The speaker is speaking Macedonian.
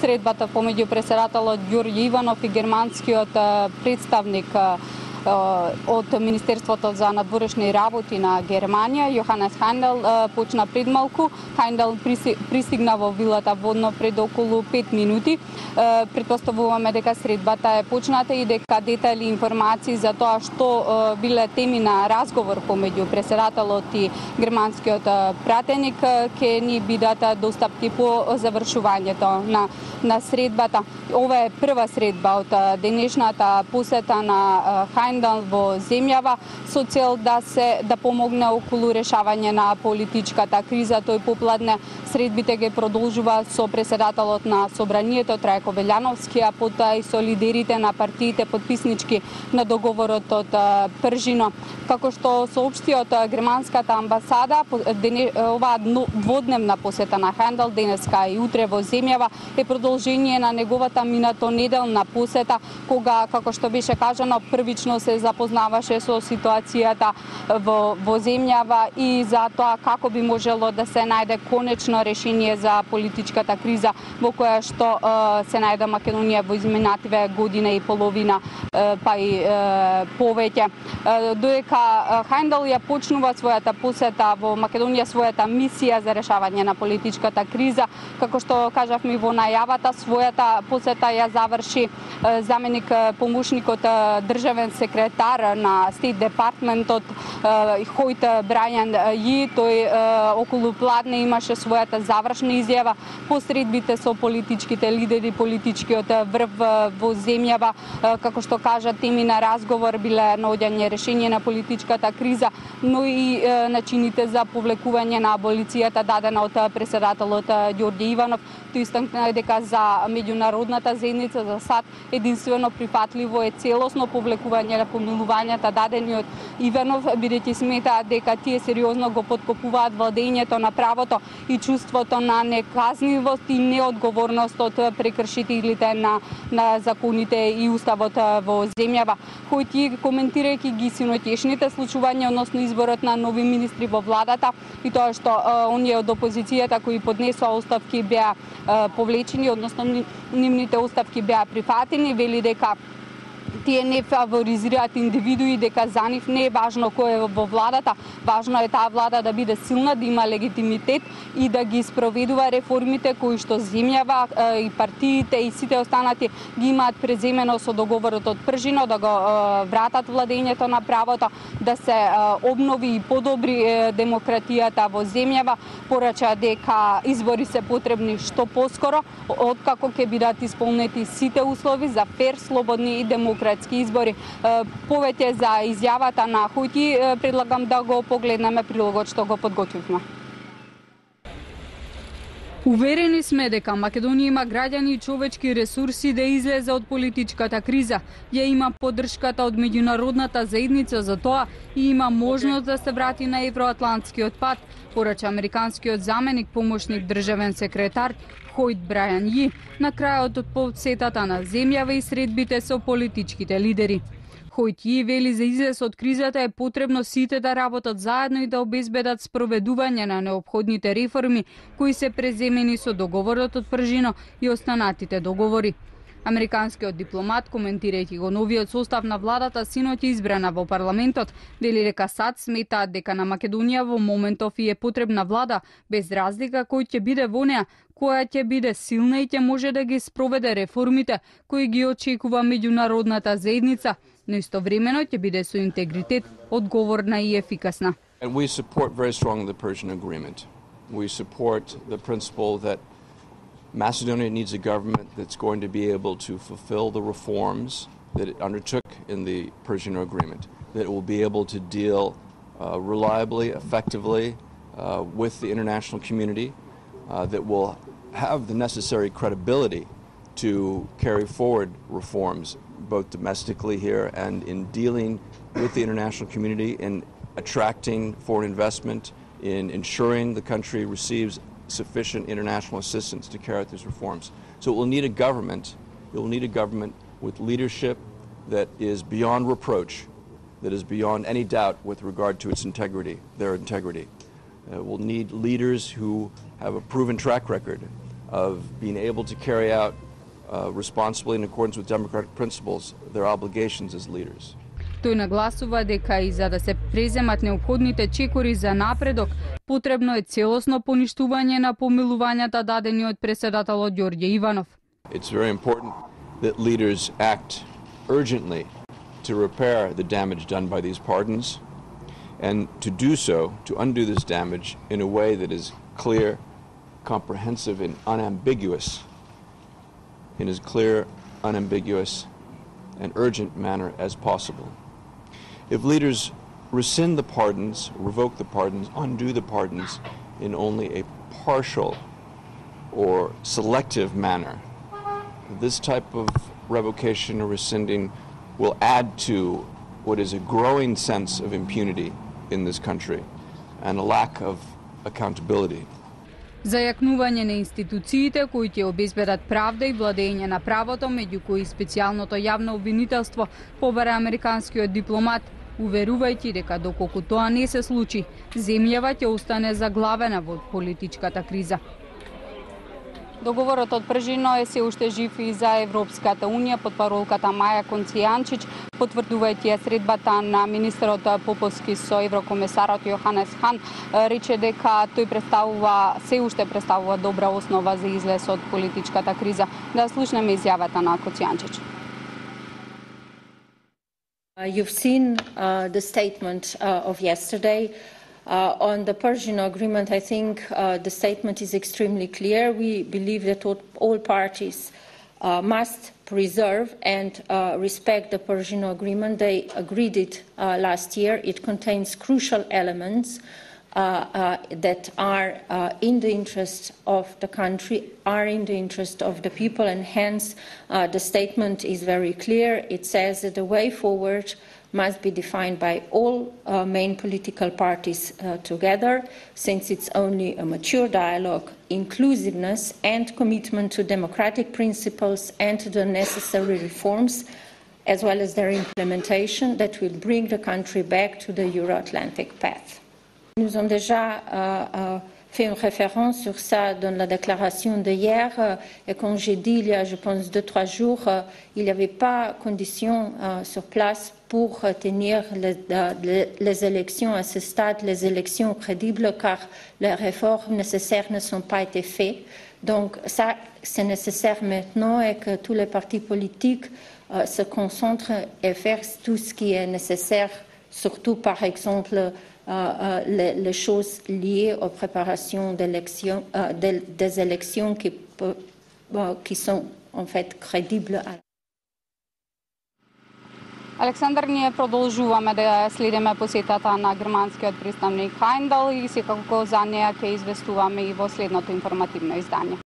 средбата помеѓу председателот Ѓорѓе Иванов и германскиот представник од Министерството за надворешни работи на Германија, Јоханес Хајндел, почна пред малку. Хајндел пристигна во вилата водно пред околу 5 минути. Претпоставуваме дека средбата е почната и дека детали информации за тоа што биле теми на разговор помеѓу председателот и германскиот пратеник ќе ни бидат достапни по завршувањето на средбата. Ова е прва средба од денешната посета на Хајндел во земјава со цел да помогне околу решавање на политичката криза. Тој попладне средбите ги продолжува со председателот на Собранието Трајко Велјановски, а потоа и со лидерите на партиите подписнички на договорот од Пржино. Како што соопшти од германската амбасада, оваа дводневна посета на Хајндел денеска и утре во земјава е продолжение на неговата минатонеделна посета, кога, како што беше кажано, првично се запознаваше со ситуацијата во земјава и за тоа како би можело да се најде конечно решение за политичката криза во која што се најде Македонија во изминативе година и половина, па и повеќе. Додека Хајндел ја почнува својата посета во Македонија, својата мисија за решавање на политичката криза, како што кажавме во најавата, својата посета ја заврши заменик помошникот државен секретар на Стейт департментот Хојт Брајан Ји. Тој околу пладне имаше својата завршна изјава по средбите со политичките лидери, политичкиот врв во земјава. Како што кажа, теми на разговор биле наоѓање решение на политичката криза, но и начините за повлекување на аболицијата дадена од председателот Ѓорѓе Иванов. Тој истакна дека за меѓународната заедница за САД единствено прифатливо е целосно повлекување на помилувањата дадени од Иванов, бидејќи сметаат дека тие сериозно го подкопуваат владењето на правото и чувството на неказнивост и неодговорност од прекршителите на законите и уставот во земјава. Кој коментирајќи ги синоќешните случувања односно изборот на нови министри во владата и тоа што оние од опозицијата кои поднесоа оставки беа повлечени, односно нивните оставки беа прифатени, вели дека тие не фаворизираат индивидуи, дека за нив не е важно кој е во владата, важно е таа влада да биде силна, да има легитимитет и да ги спроведува реформите кои што земјава и партиите и сите останати ги имаат преземено со договорот од Пржино, да го вратат владењето на правото, да се обнови и подобри демократијата во земјава. Порача дека избори се потребни што поскоро, откако ќе бидат исполнети сите услови за фер, слободни и демократски избори. Повеќе за изјавата на Хојти предлагам да го погледнеме прилогот што го подготвивме. Уверени сме дека Македонија има граѓани и човечки ресурси да излезе од политичката криза. Ја има поддршката од меѓународната заедница за тоа и има можност да се врати на евроатлантскиот пат, порача американскиот заменик помошник државен секретар Хојт Брајан Ји на крајот од посетата на земјава и средбите со политичките лидери. Хојт Ји вели за излез од кризата е потребно сите да работат заедно и да обезбедат спроведување на неопходните реформи кои се преземени со договорот од Пржино и останатите договори. Американскиот дипломат, коментирајќи го новиот состав на владата синоќ избрана во парламентот, вели дека САД сметаат дека на Македонија во моментов и е потребна влада, без разлика кој ќе биде во неа, која ќе биде силна и ќе може да ги спроведе реформите кои ги очекува меѓународната заедница, но истовремено ќе биде со интегритет, одговорна и ефикасна. And we support very strongly the Persian agreement. We support the principle that Macedonia needs a government that's going to be able to fulfill the reforms that it undertook in the Persian agreement, that it will be able to deal reliably, effectively with the international community, that will have the necessary credibility to carry forward reforms, both domestically here and in dealing with the international community, in attracting foreign investment, in ensuring the country receives sufficient international assistance to carry out these reforms. So it will need a government with leadership that is beyond reproach, that is beyond any doubt with regard to its integrity, their integrity. We'll need leaders who have a proven track record of being able to carry out responsibly in accordance with democratic principles their obligations as leaders. Тој нагласува дека и за да се преземат неопходните чекори за напредок, потребно е целосно поништување на помилувањата дадени од преседателот Ѓорѓе Иванов. It's very important that leaders act urgently to repair the damage done by these pardons and to do so, to undo this damage in a way that is clear, comprehensive and unambiguous, in as clear, unambiguous and urgent manner as possible. If leaders rescind the pardons, revoke the pardons, undo the pardons in only a partial or selective manner, this type of revocation or rescinding will add to what is a growing sense of impunity in this country and a lack of accountability. Зајакнување на институциите кои ќе обезбедат правда и владење на правото, меѓу кои специјалното јавно обвинителство, побара американскиот дипломат, уверувајќи дека доколку тоа не се случи, земјава ќе остане заглавена во политичката криза. Договорот од Пржино е се уште жив и за Европската унија под паролката Маја Концијанчич, потврдувајќи ја средбата на министерот Поповски со еврокомесарот Јоханес Хан, рече дека тој се уште представува добра основа за излез од политичката криза. Да слушнеме изјавата на Концијанчич. You've seen the statement of yesterday. On the Persian agreement, I think the statement is extremely clear. We believe that all parties must preserve and respect the Persian agreement. They agreed it last year. It contains crucial elements that are in the interest of the country, are in the interest of the people, and hence the statement is very clear. It says that the way forward must be defined by all main political parties together, since it's only a mature dialogue, inclusiveness and commitment to democratic principles and to the necessary reforms, as well as their implementation, that will bring the country back to the Euro-Atlantic path. Nous avons déjà fait une référence sur ça dans la déclaration d'hier. Et comme j'ai dit il y a, je pense, 2-3 jours, il n'y avait pas condition sur place pour tenir les élections à ce stade, les élections crédibles, car les réformes nécessaires ne sont pas été faites. Donc ça, c'est nécessaire maintenant et que tous les partis politiques se concentrent et fassent tout ce qui est nécessaire, surtout par exemple les choses liées aux préparations d'élections, des élections qui sont en fait crédibles. Александар, ние продолжуваме да следиме посетата на германскиот представник Хайндел и секако за неа ќе известуваме и во следното информативно издание.